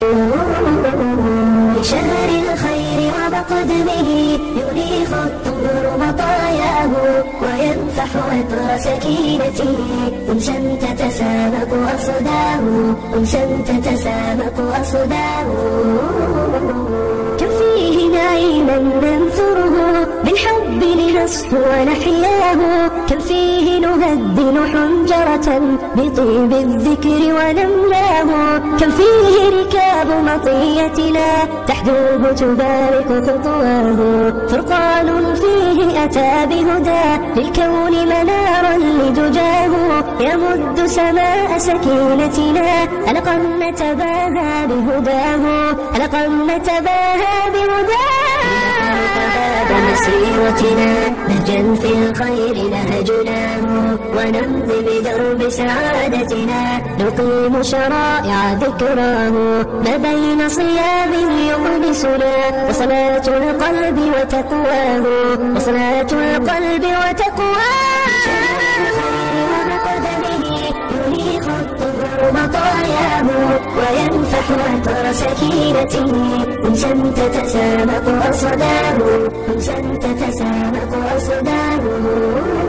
بشهر الخير وبقدمه يريخ الطهر مطاياه وينفح عطر سكينته أنشا تتسابق أصداه أنشا تتسابق أصداه. كم فيه نعيما ننثره بالحب لنصف ونحياه كم فيه نهدن حنجرة بطيب الذكر ونملاه كم فيه ركاب مطيتنا تحدوه تبارك خطواه فرقان فيه أتى بهدى للكون منارا لدجاه يمد سماء سكينتنا ألقا نتباهى بهداه ألقا نتباهى بهداه. مسيرتنا نهجا في الخير نهجناه ونمضي بدرب سعادتنا نقيم شرائع ذكراه ما بين صيام يقدسنا وصلاة القلب وتقواه وصلاة القلب وتقواه. يريخ الطهر مطاياه وينفح عطر سكينته أنشا تتسابق أصداه أنشا تتسابق أصداه.